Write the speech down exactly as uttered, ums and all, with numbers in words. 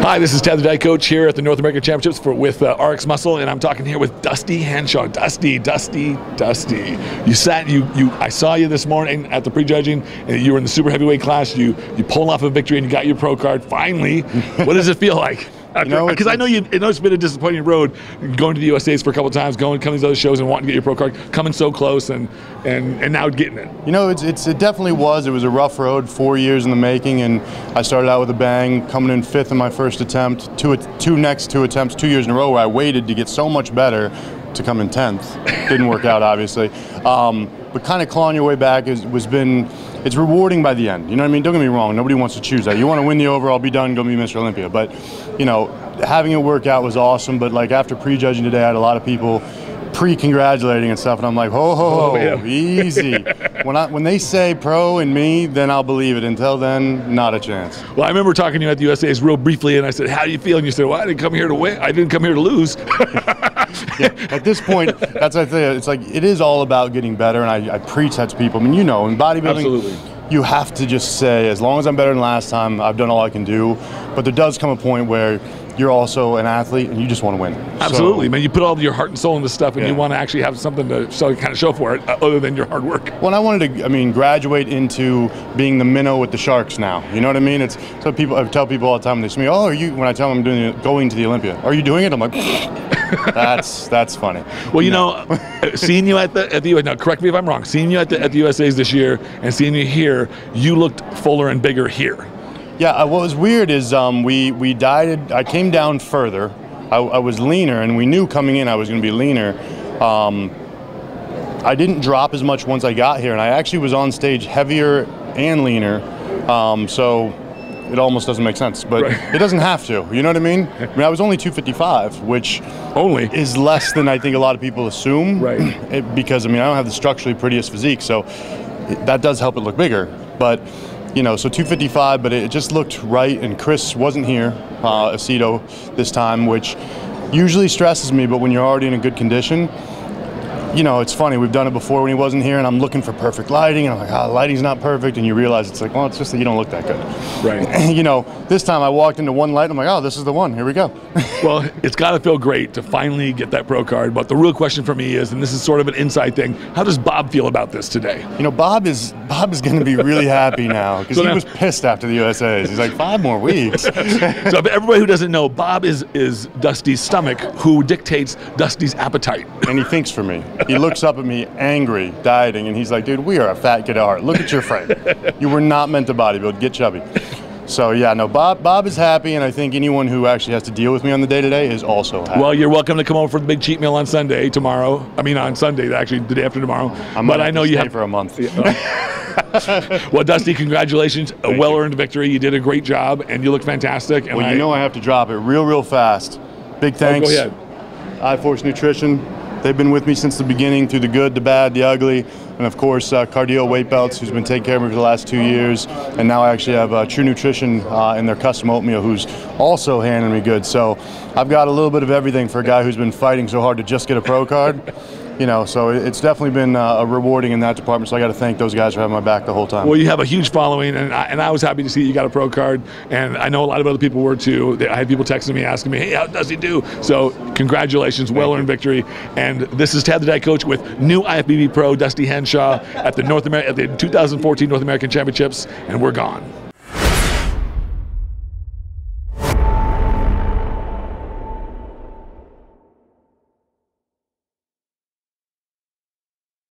Hi, this is Ted the Diet Coach here at the North American Championships for, with uh, R X Muscle, and I'm talking here with Dusty Henshaw. Dusty, Dusty, Dusty. You sat, you, you. I saw you this morning at the prejudging, and you were in the super heavyweight class. You, you pulled off a victory, and you got your pro card. Finally, what does it feel like? Because you know, I know you, I know it's been a disappointing road going to the U S A's for a couple of times, going coming to these other shows and wanting to get your pro card, coming so close, and and and now getting it. You know, it's, it's it definitely was. It was a rough road, four years in the making, and I started out with a bang, coming in fifth in my first attempt, two two next two attempts, two years in a row where I waited to get so much better to come in tenth. Didn't work out, obviously, um, but kind of clawing your way back has was been. It's rewarding by the end. You know what I mean? Don't get me wrong. Nobody wants to choose that. You want to win the overall, be done, go be Mister Olympia. But, you know, having it work out was awesome. But, like, after prejudging today, I had a lot of people pre-congratulating and stuff. And I'm like, ho, ho, ho, oh, yeah. Easy. when, I, when they say pro and me, then I'll believe it. Until then, not a chance. Well, I remember talking to you at the U S A's real briefly, and I said, how do you feel? And you said, well, I didn't come here to win. I didn't come here to lose. Yeah, at this point, that's I think it's like it is all about getting better, and I, I preach that to people. I mean, you know, in bodybuilding, absolutely. You have to just say, as long as I'm better than last time, I've done all I can do. But there does come a point where you're also an athlete, and you just want to win. Absolutely, so, man. You put all your heart and soul into stuff, and yeah. you want to actually have something to show, kind of show for it, uh, other than your hard work. Well, and I wanted to, I mean, graduate into being the minnow with the sharks now. You know what I mean? It's so people. I tell people all the time. They say, "Oh, are you?" When I tell them I'm doing the, going to the Olympia, are you doing it? I'm like, that's that's funny. Well, you no. know, seeing you at the at the now, correct me if I'm wrong. Seeing you at the at the U S A's this year and seeing you here, you looked fuller and bigger here. Yeah, what was weird is um, we we dieted. I came down further. I, I was leaner, and we knew coming in I was going to be leaner. Um, I didn't drop as much once I got here, and I actually was on stage heavier and leaner. Um, so it almost doesn't make sense, but right. It doesn't have to. You know what I mean? I mean, I was only two fifty-five, which only is less than I think a lot of people assume. Right. It, because I mean, I don't have the structurally prettiest physique, so it, that does help it look bigger, but. You know, so two fifty-five, but it just looked right, and Chris wasn't here, uh, Aceto, this time, which usually stresses me, but when you're already in a good condition, you know, it's funny, we've done it before when he wasn't here, and I'm looking for perfect lighting, and I'm like, ah, oh, lighting's not perfect, and you realize it's like, well, it's just that you don't look that good. Right. You know, this time I walked into one light, and I'm like, oh, this is the one, here we go. Well, it's got to feel great to finally get that pro card, but the real question for me is, and this is sort of an inside thing, how does Bob feel about this today? You know, Bob is Bob is going to be really happy now, because so he was pissed after the U S A's. He's like, five more weeks. So everybody who doesn't know, Bob is, is Dusty's stomach, who dictates Dusty's appetite. And he thinks for me. He looks up at me angry, dieting, and he's like, dude, we are a fat kid at heart. Look at your frame. You were not meant to bodybuild. Get chubby. So yeah, no, Bob Bob is happy, and I think anyone who actually has to deal with me on the day-to-day is also happy. Well, you're welcome to come over for the big cheat meal on Sunday, tomorrow. I mean, on Sunday, actually, the day after tomorrow. I'm but I know you you have have for a month. Well, Dusty, congratulations. A well-earned victory. You did a great job, and you look fantastic. And well, you I, know I have to drop it real, real fast. Big thanks. Oh, go ahead. iForce Nutrition. They've been with me since the beginning, through the good, the bad, the ugly, and of course uh, Cardio Weight Belts, who's been taking care of me for the last two years, and now I actually have uh, True Nutrition uh, in their custom oatmeal, who's also handing me good. So I've got a little bit of everything for a guy who's been fighting so hard to just get a pro card. You know, so it's definitely been uh, rewarding in that department. So I got to thank those guys for having my back the whole time. Well, you have a huge following, and I, and I was happy to see you got a pro card, and I know a lot of other people were too. I had people texting me asking me, hey, how does he do? So congratulations, well-earned victory. And this is Ted the Diet Coach with new I F B B Pro Dusty Henshaw at the North Amer- at the two thousand fourteen North American Championships, and we're gone.